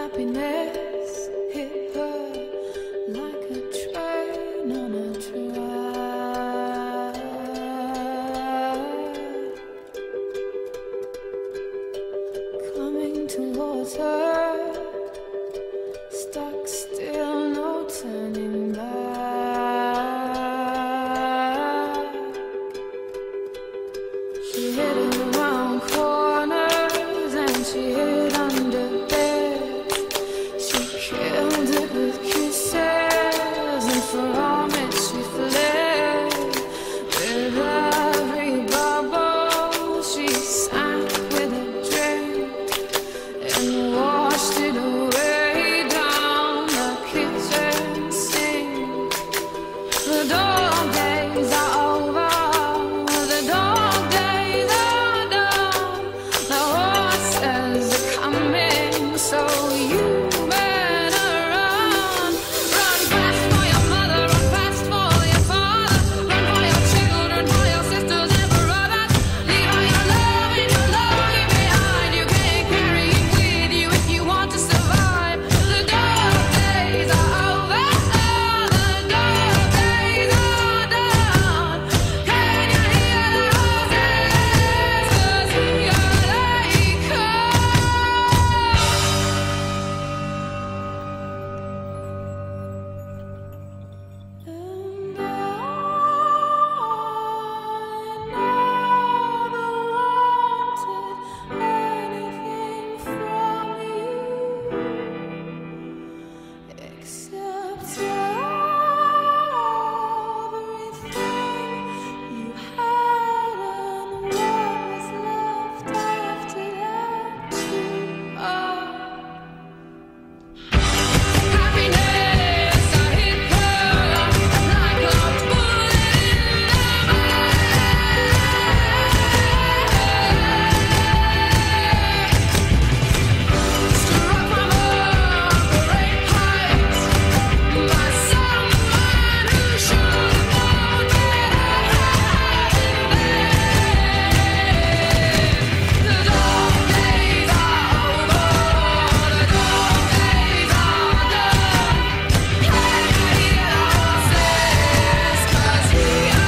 Happiness hit her like a train on a track, coming towards her, stuck still, no turning back. She hid around corners and she hid under beds. She killed it with kisses, and from it she fled. With every bubble she sank with a drink and washed it away down the kitchen sink. The dog days are over, the dog days are done. The horses are coming, so you better run. Run fast for your mother, run fast for your father, run for your children, for your sisters and brothers. Leave all your love and your lonely behind. You can't carry it with you if you want to survive. The dog days are over, the dog days are done. Can you hear the horses? 'Cause here they come. And I never wanted anything from you except everything you had and what was left after that too. Happiness, I hit her like a bullet in the struck from a great height by someone who should have known better. The dog days are over, the dog days are done. Can you hear the horses? 'Cause here they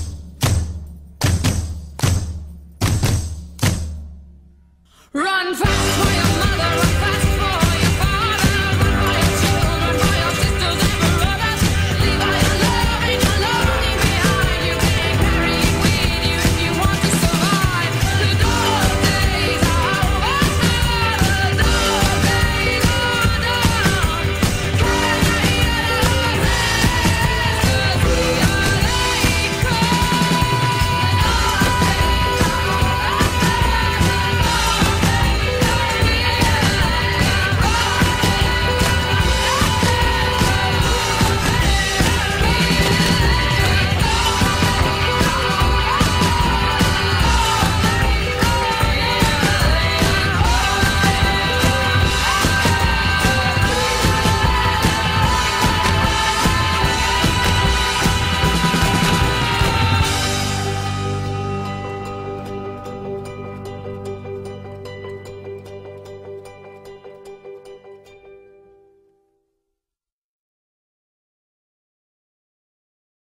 come. Run fast.